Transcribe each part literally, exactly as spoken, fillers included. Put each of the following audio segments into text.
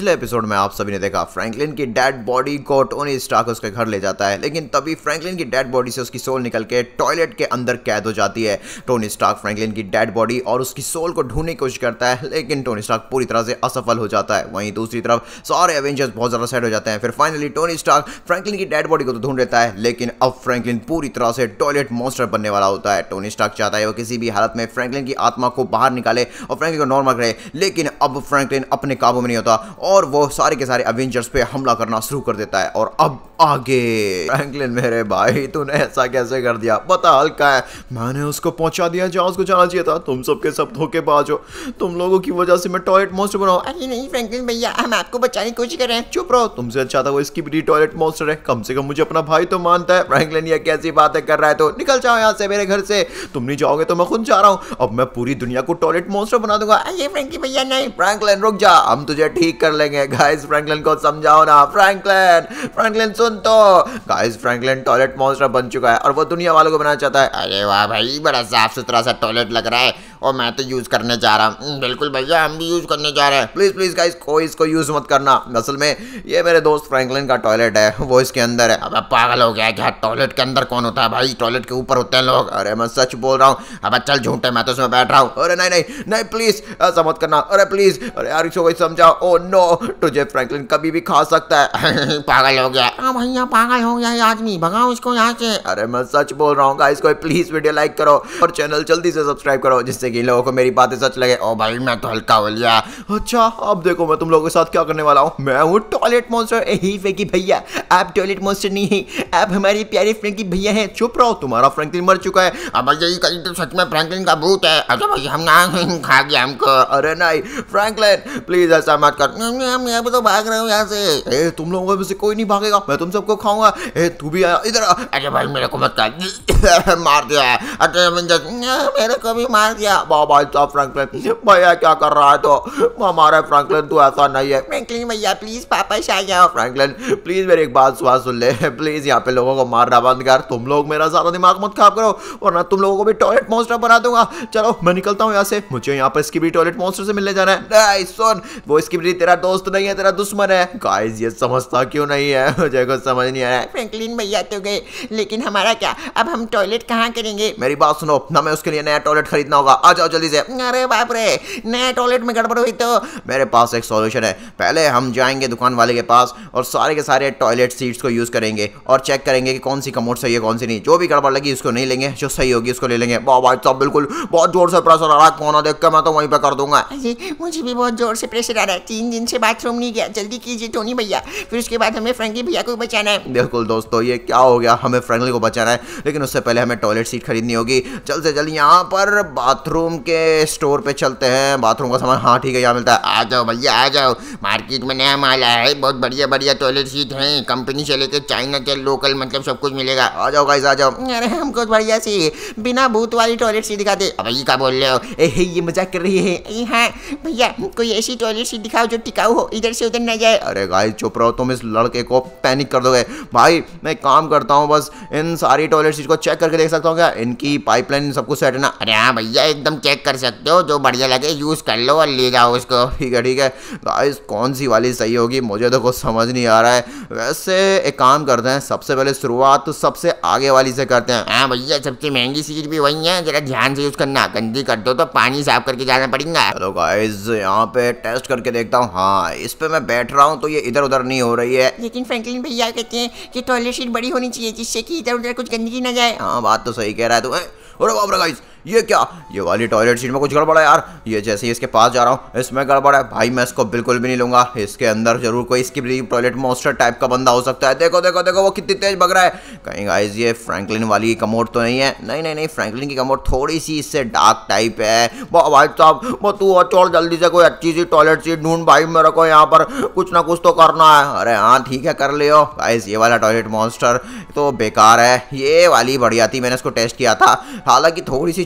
पिछले एपिसोड में आप सभी ने देखा फ्रैंकलिन की डेड बॉडी को टोनी स्टार्क उसके घर ले जाता है, लेकिन तभी फ्रैंकलिन की डेड बॉडी से उसकी सोल निकल के टॉयलेट के अंदर कैद हो जाती है। टोनी स्टार्क फ्रैंकलिन की डेड बॉडी और उसकी सोल को ढूंढने की कोशिश करता है, लेकिन टोनी स्टार्क पूरी तरह से असफल हो जाता है। वहीं दूसरी तरफ सारे एवेंजर्स बहुत ज्यादा सैड हो जाते हैं। फिर फाइनली टोनी स्टार्क फ्रैंकलिन की डेड बॉडी को तो ढूंढ लेता है, लेकिन अब फ्रैंकलिन पूरी तरह से टॉयलेट मॉन्स्टर बनने वाला होता है। टोनी स्टार्क चाहता है वो किसी भी हालत में फ्रैंकलिन की आत्मा को बाहर निकाले और फ्रैंकलिन को नॉर्मल करे, लेकिन अब फ्रैंकलिन अपने काबू में नहीं होता और वो सारे के सारे एवेंजर्स पे हमला करना शुरू कर देता है। और अब आगे फ्रैंकलिन मेरे भाई तूने ऐसा कैसे कर दिया, बता हल्का है। मैंने उसको पहुंचा दिया जहां उसको जाना चाहिए था। तुम सबके सब धोखेबाज हो, तुम लोगों की वजह से मैं टॉयलेट मॉन्स्टर बनाऊं। अरे नहीं फ्रैंकलिन भैया, हम आपको बचाने की कोशिश कर रहे हैं। चुप रहो, तुमसे अच्छा था वो इसकी भी टॉयलेट मॉन्स्टर है। कम से कम मुझे अपना भाई तो मानता है। फ्रैंकलिन ये कैसी बातें कर रहा है, तो निकल जाओ यहाँ से मेरे घर से। तुम नहीं जाओगे तो मैं खुद जा रहा हूँ। अब मैं पूरी दुनिया को टॉयलेट मॉन्स्टर बना दूंगा। अरे फ्रैंकलिन भैया नहीं। फ्रैंकलिन रुक जा, हम तुझे ठीक कर लेंगे। गाइस फ्रैंकलिन को समझाओ ना। फ्रैंकलिन फ्रैंकलिन सुन तो। गाइस फ्रैंकलिन टॉयलेट मॉन्स्टर बन चुका है और वो दुनिया वालों को बनाना चाहता है। अरे वाह भाई, बड़ा साफ सुथरा सा टॉयलेट लग रहा है और मैं तो यूज करने जा रहा हूँ। बिल्कुल भैया, हम भी यूज करने जा रहे हैं। प्लीज प्लीज गाइस कोई इसको यूज मत करना। असल में ये मेरे दोस्त फ्रैंकलिन का टॉयलेट है, वो इसके अंदर है। अब पागल हो गया क्या? टॉयलेट के अंदर कौन होता है भाई? टॉयलेट के ऊपर होते हैं लोग। अरे मैं सच बोल रहा हूँ। अब चल झूठे, मैं तो उसमें बैठ रहा हूँ। अरे नहीं नहीं नहीं प्लीज ऐसा मत करना। अरे प्लीज, अरे यार इसको कोई समझाओ। ओ नो, तुझे फ्रैंकलिन कभी भी खा सकता है। पागल हो गया। हाँ भैया पागल हो गया ये आदमी, भगाओ इसको यहाँ से। अरे मैं सच बोल रहा हूँ गाइस, कोई प्लीज वीडियो लाइक करो और चैनल जल्दी से सब्सक्राइब करो, जिससे कि लोगों को मेरी बातें सच लगे। ओ भाई मैं तो हल्का हो लिया। अच्छा अब देखो मैं तुम लोगों के साथ क्या करने वाला हूँ। मैं हूँ टॉयलेट मॉन्स्टर। ही फ्रैंकी भैया, आप टॉयलेट मॉन्स्टर नहीं है, आप हमारे प्यारे फ्रैंकी भैया हैं। चुप रहो, तुम्हारा फ्रैंकलिन मर चुका है। अब यही कहीं तो सच में फ्रैंकलिन का भूत है। अच्छा भाई हम ना खा गया हमको। अरे नहीं फ्रैंकलिन प्लीज ऐसा मत कर। मैं भी तो भाग रहा हूँ यहाँ से। ए तुम लोगों में से कोई नहीं भागेगा, मैं तुम सबको खाऊंगा। ए तू भी आया इधर आ। अरे भाई मेरे को मत कर। मार दिया। अरे मेरे को भी मार दिया। बाबा साहब फ्रैंकलिन भैया क्या कर रहा है? तो हमारा फ्रैंकलिन तू ऐसा नहीं है। फ्रैंकलिन भैया प्लीज वापस आ जाओ। फ्रैंकलिन प्लीज मेरी एक बात सुन सुन ले। प्लीज यहाँ पे लोगों को मारना बंद कर। तुम लोग मेरा ज्यादा दिमाग मत खराब करो वरना तुम लोगों को भी टॉयलेट मॉन्स्टर बना दूंगा। चलो मैं निकलता हूँ यहाँ से, मुझे यहाँ पर स्किबी टॉयलेट मॉन्स्टर से मिलने जाना है। नहीं सुन, वो स्किबी तेरा दोस्त नहीं है, तेरा दुश्मन है। गाइस ये समझता क्यों नहीं है, मुझे कुछ समझ नहीं आया। फ्रैंकलिन भैया तो गए, लेकिन हमारा क्या? अब हम टॉयलेट कहाँ करेंगे? मेरी बात सुनो ना, मैं उसके लिए नया टॉयलेट खरीदना होगा। आ जाओ जल्दी से। अरे बाप रे, नया टॉयलेट में गड़बड़ हुई तो? मेरे पास एक सॉल्यूशन है। पहले हम जाएंगे दुकान वाले के पास और सारे के सारे टॉयलेट सीट्स को यूज करेंगे और चेक करेंगे कि कौन सी कमोड सही है कौन सी नहीं। जो भी गड़बड़ लगी उसको नहीं लेंगे, जो सही होगी उसको ले लेंगे। बाबा साहब बिल्कुल बहुत जोर से प्रेशर आ रहा है, कोना देख के मैं तो वहीं पे कर दूंगा। अरे मुझे भी बहुत जोर से प्रेशर आ रहा है, तीन दिन से बाथरूम नहीं गया। जल्दी कीजिए टोनी भैया, फिर उसके बाद हमें फ्रैंकी भैया को बचाना है। बिल्कुल दोस्तों, ये क्या हो गया, हमें फ्रैंकलिन को बचाना है, लेकिन उससे पहले हमें टॉयलेट सीट खरीदनी होगी। जल्द से जल्द यहाँ पर बाथरूम के स्टोर पे चलते हैं। बाथरूम का सामान हाँ ठीक है यहाँ मिलता है। आ जाओ भैया आ जाओ, मार्केट में नया माल आया है, बहुत बढ़िया बढ़िया टॉयलेट सीट है, कंपनी से लेकर चाइना के लोकल मतलब सब कुछ मिलेगा। आ जाओ गाइस आ जाओ। अरे हमको बढ़िया सी बिना भूत वाली टॉयलेट सीट दिखा दे। अब ये क्या बोल रहे हो? ए ये मजाक कर रही है। हाँ भैया कोई ऐसी टॉयलेट सीट दिखाओ जो टिकाऊ हो, इधर से उधर न जाए। अरे गाइस चुप रहो, तुम इस लड़के को पैनिक कर दोगे। भाई मैं काम करता हूँ, बस इन सारी टॉयलेट सीट को चेक करके देख सकता हूँ क्या इनकी पाइपलाइन सब कुछ सेट है ना? अरे हाँ भैया एकदम चेक कर सकते हो, जो बढ़िया लगे यूज कर लो और ले जाओ उसको। ठीक है ठीक है गाइस, कौन सी वाली सही होगी मुझे तो कुछ समझ नहीं आ रहा है। वैसे एक काम करते हैं, सबसे पहले शुरुआत तो सबसे आगे वाली से करते हैं। हाँ भैया सबसे महंगी सीट भी वही है, जरा ध्यान से यूज करना, गंदी कर दो तो पानी साफ करके जाना पड़ेगा। हेलो गाइस, यहाँ पे टेस्ट करके देखता हूँ। हाँ इस पे मैं बैठ रहा हूँ तो ये इधर उधर नहीं हो रही है। लेकिन फ्रैंकलिन भैया कहते हैं कि टॉयलेट सीट बड़ी होनी चाहिए जिससे कि इधर उधर कुछ गंदगी न जाए। हाँ बात तो सही कह रहा है तू। अरे बाप रे गाइस, ये क्या, ये वाली टॉयलेट सीट में कुछ गड़बड़ है यार। ये जैसे ही इसके पास जा रहा हूँ इसमें गड़बड़ है। भाई मैं इसको बिल्कुल भी नहीं लूंगा, इसके अंदर जरूर कोई इसकी टॉयलेट मॉन्स्टर टाइप का बंदा हो सकता है। देखो देखो देखो वो कितनी तेज भग रहा है। कहीं गाइस ये फ्रैंकलिन वाली कमोड तो नहीं है? नहीं नहीं नहीं, फ्रैंकलिन की कमोड थोड़ी सी इससे डार्क टाइप है। भाई साहब वो तू छोड़, जल्दी से कोई अच्छी सी टॉयलेट सीट ढूंढ भाई, मेरे को यहाँ पर कुछ ना कुछ तो करना है। अरे हाँ ठीक है कर लियो। गाइस ये वाला टॉयलेट मॉन्स्टर तो बेकार है, ये वाली बढ़िया थी, मैंने इसको टेस्ट किया था। हालांकि थोड़ी सी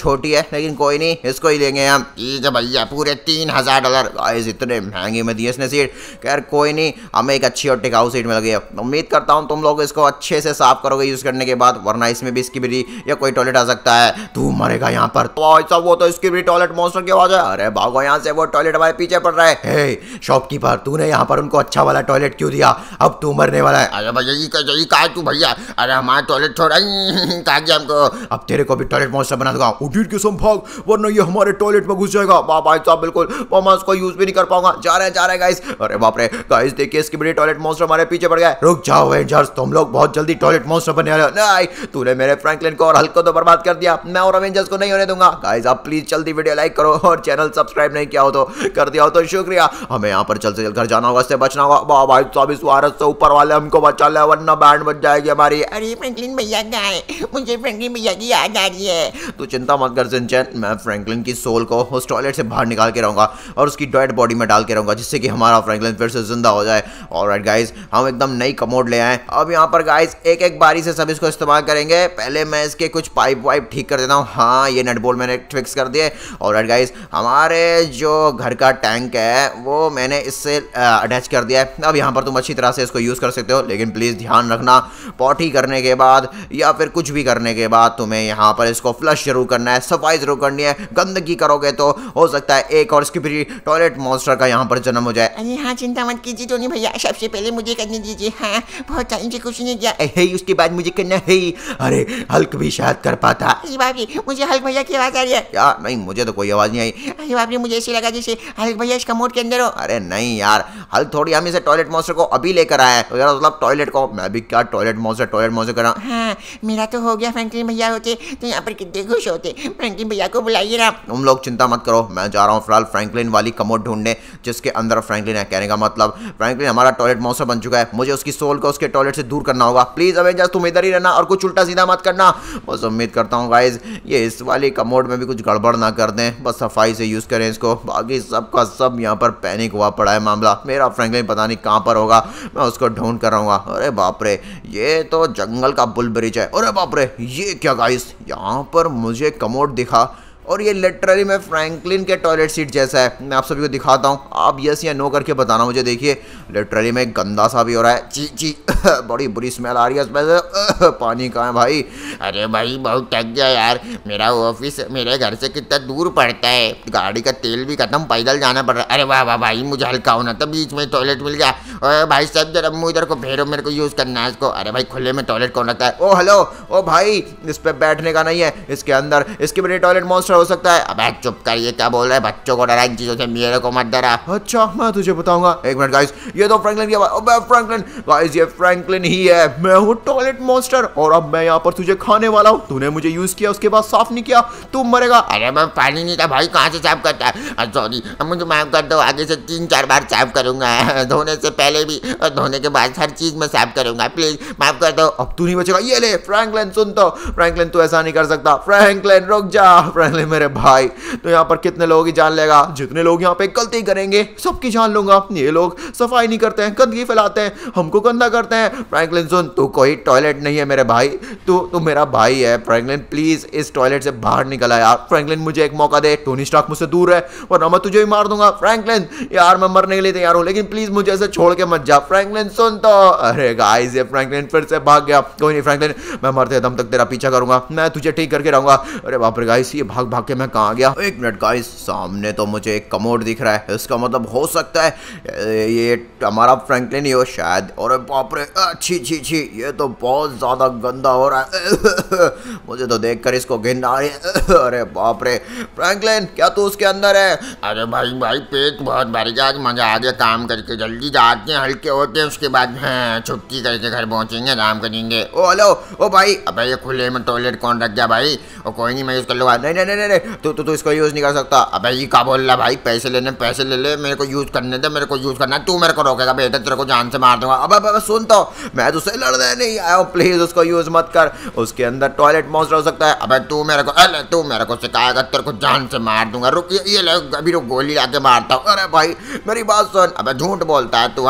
छोटी है, लेकिन कोई नहीं, इसको ही लेंगे हम। ठीक है भैया, पूरे तीन हजार डॉलर। गाइस इतने महंगे में दिए इसने सीट। खैर कोई नहीं, हमें एक अच्छी और टिकाऊ सीट मिल गई है। उम्मीद करता हूँ तुम लोग इसको अच्छे से साफ करोगे यूज करने के बाद, वरना इसमें भी स्किबिडी या कोई टॉयलेट आ सकता है। तू मरेगा यहाँ पर। तो वो तो स्किबिडी टॉयलेट मॉन्स्टर की आवाज है। अरे भागो यहाँ से, वो टॉयलेट हमारे पीछे पड़ रहा है। हे शॉपकीपर, तूने यहाँ पर उनको अच्छा वाला टॉयलेट क्यों दिया? अब तू मरने वाला है। अरे भैया ये कहा कहा तू भैया? अरे हमारा टॉयलेट छोड़ा कहा गया हमको। अब तेरे को भी टॉयलेट मॉन्स्टर बना दूंगा। उठीट के सम भाग, वरना ये हमारे टॉयलेट में घुस जाएगा। वाह भाई साहब, बिल्कुल मैं इसको यूज भी नहीं कर पाऊंगा। जा रहे जा रहे गाइस। अरे बाप रे गाइस, देखिए इसकी बड़ी टॉयलेट मॉन्स्टर हमारे पीछे पड़ गया है। रुक जाओ एवेंजर्स, तुम लोग बहुत जल्दी टॉयलेट मॉन्स्टर बनने वाले हो। नहीं, तूने मेरे फ्रैंकलिन को और हल्क को तो बर्बाद कर दिया। मैं और एवेंजर्स को नहीं होने दूंगा। गाइस आप प्लीज जल्दी वीडियो लाइक करो और चैनल सब्सक्राइब नहीं किया हो तो कर दिया हो तो शुक्रिया। हमें यहाँ पर जल्द से जल्द घर जाना होगा, इससे बचना होगा। वाह भाई साहब, इस वायरस से ऊपर वाले हमको बचा ले, वरना बैंड बच जाएगी हमारी। अरे फ्रैंकलिन भैया कहाँ है? मुझे फ्रैंकलिन भैया की याद आ रही है। तू चिंता मत कर सिंचन, मैं फ्रैंकलिन की सोल को उस टॉयलेट से बाहर निकाल के रहूंगा और उसकी डेड बॉडी में डाल के रहूंगा, जिससे कि हमारा फ्रैंकलिन फिर से जिंदा हो जाए। ऑलराइट गाइस, हम एकदम नई कमोड ले आए। अब यहाँ पर गाइस एक एक बारी से सब इसको इस्तेमाल करेंगे। पहले मैं इसके कुछ पाइप वाइप ठीक कर देता हूँ। हाँ, ये नट बोल्ट मैंने फिक्स कर दिए। ऑलराइट गाइस, हमारे जो घर का टैंक है वो मैंने इससे अटैच कर दिया है। अब यहाँ पर तुम अच्छी तरह से इसको यूज कर सकते हो, लेकिन प्लीज ध्यान रखना, पॉटी करने के बाद या फिर कुछ भी करने के बाद तुम्हें यहाँ पर इसको फ्लश जरूर करना है, सफाई जरूर करनी है। गंदगी करोगे तो हो सकता है एक और स्किबिडी टॉयलेट मॉन्स्टर का यहाँ पर जन्म हो जाए। अरे हाँ, चिंता मत कीजिए टोनी भैया, सबसे पहले मुझे करने दीजिए। हाँ, बहुत टाइम से कुछ नहीं किया है, उसके बाद मुझे करना है। अरे हल्क भी शायद कर पाता। अरे बाप रे, मुझे हल्क भैया की आवाज आ रही है। क्या? नहीं, मुझे तो कोई आवाज नहीं आई। अरे बाप रे, मुझे ऐसे लगा जैसे हल्क भैया इस कमोड के अंदर हो। अरे नहीं यार, हल्क थोड़ी हम इसे टॉयलेट मॉन्स्टर को अभी लेकर आए हैं, मतलब टॉयलेट को। मैं भी क्या टॉयलेट मॉन्स्टर टॉयलेट मॉन्स्टर कर रहा हूँ। हाँ, मेरा तो हो गया। फ्रैंकलिन भैया होते तो यहाँ पर कितने खुश होते। फ्रैंकलिन भैया को बुलाइए ना। तुम लोग चिंता मत करो, मैं जा रहा हूँ फिलहाल फ्रैंकलिन वाली कमोड ढूंढने जिसके अंदर फ्रैंकलिन है। कहने का मतलब फ्रैंकलिन हमारा टॉयलेट मॉन्स्टर बन चुका है, मुझे उसकी सोल को उसके टॉयलेट से दूर करना होगा। प्लीज अवेंजर्स, तुम इधर ही रहना और कुछ उल्टा सीधा मत करना। बस उम्मीद करता हूँ गाइज ये इस वाली कमोड में भी कुछ गड़बड़ ना कर दें, बस सफाई से यूज करें इसको। बाकी सबका सब यहाँ पर पैनिक हुआ पड़ा है मामला। मेरा फ्रैंकलिन पता नहीं कहाँ पर होगा, मैं उसको ढूंढ कर रहूँगा। अरे बाप रे, ये तो जंगल का बुल ब्रिज है। अरे बाप रे, ये क्या गाइस, यहाँ पर मुझे कमोड दिखा और ये लिटरली में फ्रैंकलिन के टॉयलेट सीट जैसा है। मैं आप सभी को दिखाता हूँ, आप यस या नो करके बताना मुझे। देखिए लिटरली में गंदा सा भी हो रहा है। ची ची बड़ी बुरी स्मेल आ रही है इसमें से। पानी कहाँ है भाई? अरे भाई बहुत थक गया यार, मेरा ऑफिस मेरे घर से कितना दूर पड़ता है, गाड़ी का तेल भी खत्म, पैदल जाना पड़ रहा है। अरे वाह वाह भाई, मुझे हल्का होना था, बीच में टॉयलेट मिल गया। अरे भाई साहब जरा मुँह इधर को फेरो, मेरे को यूज़ करना है इसको। अरे भाई खुले में टॉयलेट कौन रखता है? ओ हेलो, ओ भाई, इस पे बैठने का नहीं है, इसके अंदर इसके बड़े टॉयलेट मॉन्स्टर हो सकता है। अबे चुप कर, ये क्या बोल रहा है? बच्चों को डरा इन चीजों से, मेरे को मत डरा। अच्छा मैं तुझे बताऊंगा, एक मिनट गाइस। ये तो फ्रैंकलिन की आवाज। अबे फ्रैंकलिन गाइस, ये फ्रैंकलिन ही है। मैं हूँ टॉयलेट मॉन्स्टर और अब मैं यहाँ पर तुझे खाने वाला हूँ। तूने मुझे यूज किया, उसके बाद साफ नहीं किया, तू मरेगा। अरे मैं पानी नहीं था भाई, कहाँ से साफ करता है? सॉरी, मुझे माफ कर दो, आगे से तीन चार बार साफ करूंगा, धोने से पहले भी और धोने के बाद हर चीज में साफ करूंगा, प्लीज माफ कर दो। अब तू नहीं बचेगा। ये ले फ्रैंकलिन, सुन तो फ्रैंकलिन, तू ऐसा नहीं कर सकता। फ्रैंकलिन रुक जा। फ्रैंकलिन मेरे भाई, तो यहाँ पर कितने लोगों की जान लेगा? जितने लोग यहाँ पे गलती करेंगे सबकी जान लूंगा। ये लोग सफाई नहीं करते हैं, गंदगी फैलाते हैं, हमको गंदा करते हैं। फ्रैंकलिन सुन, तू कोई टॉयलेट नहीं है मेरे भाई, तू तू मेरा भाई है। फ्रैंकलिन प्लीज इस टॉयलेट से बाहर निकल आ यार। फ्रैंकलिन मुझे एक मौका दे, टोनी स्टार्क मुझसे दूर है वरना मैं तुझे भी मार दूंगा। फ्रैंकलिन यार, मैं मरने के लिए तैयार हूँ, लेकिन प्लीज मुझे ऐसे छोड़ के मत जा। फ्रैंकलिन सुन तो। अरे गाइस, ये फ्रैंकलिन फिर से भाग गया। कोई नहीं फ्रैंकलिन, मैं मरते दम तक तेरा पीछा करूंगा, मैं तुझे ठीक करके रहूंगा। अरे बाप रे गाइस, ये भाग भाग के मैं कहाँ गया? एक मिनट गाइस, सामने तो मुझे एक कमोड दिख रहा है, इसका मतलब हो सकता है ये हमारा फ्रैंकलिन ही हो शायद। और बाप रे, अच्छी छी छी, ये तो बहुत ज्यादा गंदा हो रहा है। मुझे तो देखकर इसको घिन आ रही है। अरे बाप रे फ्रैंकलिन, क्या तू उसके अंदर है? अरे भाई भाई, पेट बहुत भर गया, आज मजा आ गया काम करके। जल्दी जाते हैं, हल्के होते हैं, उसके बाद छुट्टी करके घर पहुंचेंगे, आराम करेंगे। ओ हेलो, ओ भाई। अबे ये खुले में टॉयलेट कौन रख गया भाई? और कोई नहीं, मैं यूज कर लूंगा। नहीं नहीं नहीं नहीं, तू तू इसको यूज नहीं कर सकता। अबे ये क्या बोल रहा भाई? पैसे लेने पैसे ले ले, मेरे को यूज करने दे, मेरे को यूज करना है। तू मेरे को रोकेगा बेटा, तेरे को जान से मार दूंगा। अब अब सुन तो, मैं तुझसे लड़ने नहीं आया हूँ, प्लीज उसको यूज मत कर। उसके अंदर टॉयलेट मॉन्स्टर हो सकता है। अबे तू मेरे को अरे तू मेरे को सिखाएगा, तेरे को जान से मार दूंगा। रुक, ये ले, अभी रुक, गोली आके मारता हूँ। अरे भाई मेरी बात सुन। अबे झूठ बोलता है तू। हाँ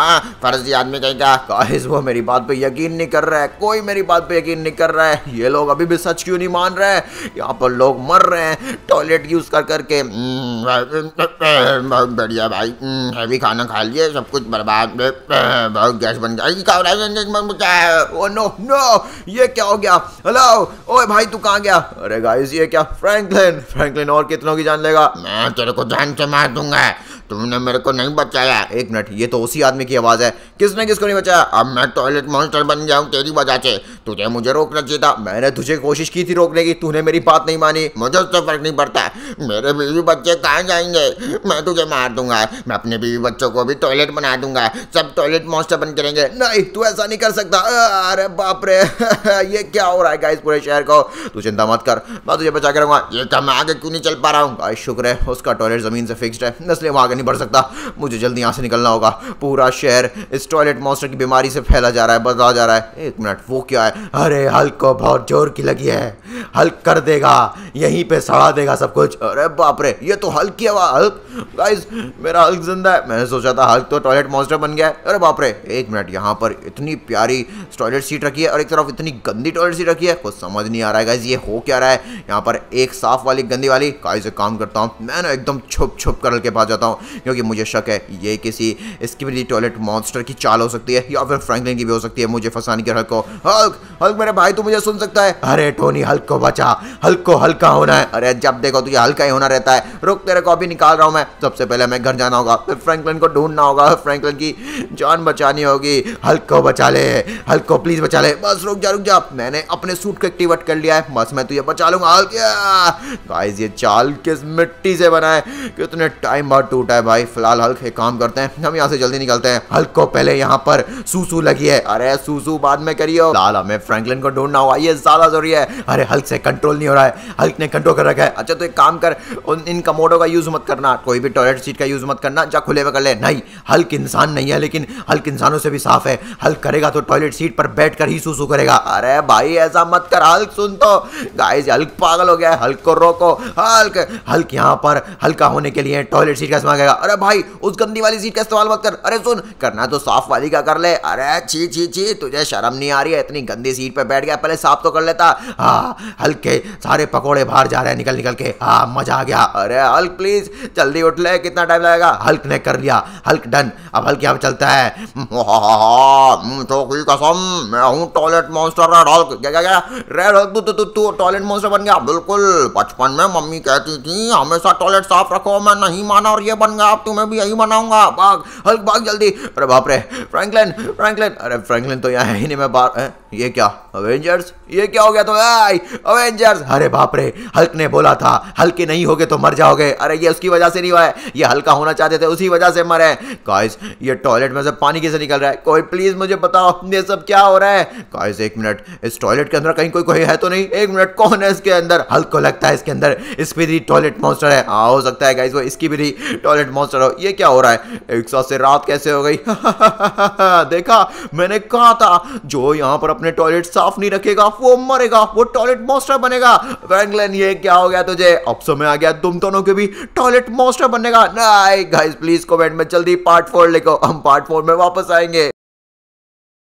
हाँ फर्जी आदमी कहीं का। गाइस वो मेरी बात पे यकीन नहीं कर रहा है, कोई मेरी बात पे यकीन नहीं कर रहा है। ये लोग अभी भी सच क्यों नहीं मान रहे हैं? यहाँ पर लोग मर रहे हैं टॉयलेट यूज कर करके। बहुत बढ़िया भाई, हैवी खाना खा लिए, सब कुछ बर्बाद, बहुत गैस बन गया। ओ नो नो, ये क्या हो गया? हेलो ओए भाई तू कहाँ गया? अरे गाइस ये क्या? फ्रैंकलिन फ्रैंकलिन और कितनों की जान लेगा? मैं तेरे को जान से मार दूंगा, तुमने मेरे को नहीं बचाया। एक मिनट, ये तो उसी आदमी की आवाज है। किसने किसको नहीं बचाया? अब मैं टॉयलेट मॉन्स्टर बन गया हूँ तेरी वजह से, तुझे मुझे रोकना चाहिए था। मैंने तुझे कोशिश की थी रोकने की, तूने मेरी बात नहीं मानी। मुझे उससे फर्क नहीं पड़ता, मेरे बीवी बच्चे कहाँ जाएंगे? मैं तुझे मार दूंगा, मैं अपने बीवी बच्चों को भी टॉयलेट बना दूंगा, सब टॉयलेट मॉन्स्टर बन के रहेंगे। नहीं तू ऐसा नहीं कर सकता। अरे बाप रे ये क्या हो रहा है गाइस पूरे शहर को? तू चिंता मत कर, मैं तुझे बचा के रहूंगा। ये क्या, मैं आगे क्यों नहीं चल पा रहा हूँ? गाइस शुक्र है उसका टॉयलेट जमीन से फिक्स्ड है, इसलिए वो आगे नहीं बढ़ सकता। मुझे जल्दी यहाँ से निकलना होगा, पूरा शहर इस टॉयलेट मॉन्स्टर की बीमारी से फैला जा रहा है, बदला जा रहा है। एक मिनट, वो क्या है? अरे हल्क को बहुत जोर की लगी है, हल्क कर देगा, यहीं पे सड़ा देगा सब कुछ। अरे बाप रे, ये तो हल्क की आवाज। हल्क गाइस, मेरा हल्क जिंदा है। मैंने सोचा था हल्क तो टॉयलेट मॉन्स्टर बन गया है। अरे बाप रे, एक मिनट, यहाँ पर इतनी प्यारी टॉयलेट सीट रखी है और एक तरफ इतनी गंदी टॉयलेट सीट रखी है, कुछ समझ नहीं आ रहा है गाइस ये हो क्या रहा है। यहाँ पर एक साफ वाली गंदी वाली। गाइस एक काम करता हूँ, मैं ना एकदम छुप छुप कर के पास जाता हूँ, क्योंकि मुझे शक है ये किसी इसकी भी टॉयलेट मॉन्स्टर की चाल हो सकती है या फिर फ्रैंकलिन की भी हो सकती है मुझे फंसाने के। हल्क को, हल्क हल्क मेरे भाई तू मुझे सुन सकता है? अरे टोनी हल्क को बचा, हल्क को हल्का होना है। अरे जब देखो तुझे हल्का ही होना रहता है। रुक तेरे को अभी निकाल रहा हूं मैं। सबसे पहले मैं घर जाना होगा, फिर फ्रैंकलिन को ढूंढना होगा, फ्रैंकलिन की जान बचानी होगी। हल्क को बचा ले, हल्क को प्लीज बचा ले। बस रुक जा रुक जा, मैंने अपने सूट को एक्टिवेट कर लिया है, बस मैं तुझे बचा लूंगा। हल्क गाइस ये चाल किस मिट्टी से बना है, कितने टाइम बाद टूटा है भाई। फिलहाल हल्क एक काम करते हैं, हम यहाँ से जल्दी निकलते हैं। हल्क को पहले यहाँ पर सूसू लगी है। अरे सूसू बाद में करियो, लाल हमें फ्रैंकलिन को ढूंढना होगा, ये ज्यादा जरूरी है। अरे हल्क से कंट्रोल नहीं हो रहा है, हल्क ने कंट्रोल कर रखा है। अच्छा तो एक काम कर, उन इन कमोडों का यूज मत करना, कोई भी टॉयलेट सीट का यूज मत करना, जा खुले में कर ले। नहीं हल्क इंसान नहीं है, लेकिन हल्क इंसानों से भी साफ है। हल्क करेगा तो टॉयलेट सीट पर बैठ कर ही सूसू करेगा। अरे भाई ऐसा मत कर, हल्क सुन तो। गाइस हल्क पागल हो गया है, हल्क को रोको। हल्क हल्क यहाँ पर हल्का होने के लिए टॉयलेट सीट का इस्तेमाल करेगा। अरे भाई उस गंदी वाली सीट का इस्तेमाल मत कर। अरे सुन, करना तो साफ वाली का कर ले। अरे छी छी छी, तुझे शर्म नहीं आ रही है? इतनी गंदी सीट पे बैठ गया, पहले साफ तो कर लेता। हाँ हल्क के सारे पकोड़े बाहर जा रहे हैं निकल निकल के। हाँ मजा आ गया। अरे हल्क प्लीज जल्दी उठ ले, कितना टाइम लगेगा? हल्क ने कर लिया, हल्क डन। अब हल्क यहाँ पे चलता है। तो की कसम, मैं हूँ टॉयलेट मॉन्स्टर रेड हल्क। क्या क्या क्या रेड हल्क, तू तू तू टॉयलेट मॉन्स्टर बन गया? बिल्कुल, बचपन में मम्मी कहती थी हमेशा टॉयलेट साफ रखो, मैं नहीं माना और ये बन गया, अब तुम्हें भी यही बनाऊंगा। भाग हल्क भाग जल्दी। अरे बाप रे, फ्रैंकलिन फ्रैंकलिन, अरे फ्रैंकलिन तो यहाँ है ही नहीं। मैं बाहर, ये क्या अवेंजर्स, ये क्या हो गया? तो अवेंजर्स, अरे बाप रे, हल्क ने बोला था हल्के नहीं होगे तो मर जाओगे। अरे ये उसकी वजह से नहीं हुआ है, ये हल्का होना चाहते थे उसी वजह से मरे। गाइस ये टॉयलेट में से पानी कैसे निकल रहा है? कोई प्लीज मुझे बताओ ये सब क्या हो रहा है? गाइस एक मिनट, इस टॉयलेट के अंदर कहीं कोई कोई है तो नहीं? एक मिनट, कौन है इसके अंदर? हल्क को लगता है इसके अंदर स्पीडी टॉयलेट मॉन्स्टर है। हाँ हो सकता है गाइस वो इसकी भी टॉयलेट मॉन्स्टर हो। ये क्या हो रहा है? एक साथ से रात कैसे हो गई? देखा, मैंने कहा था जो यहाँ पर अपने टॉयलेट साफ नहीं रखेगा वो मरेगा, वो टॉयलेट मॉन्स्टर बनेगा। फ्रैंकलिन ये क्या हो गया तुझे? अब समय आ गया तुम दोनों के भी टॉयलेट मॉन्स्टर बनने का। नहीं गाइस प्लीज कमेंट में जल्दी पार्ट फोर लिखो, हम पार्ट फोर में वापस आएंगे।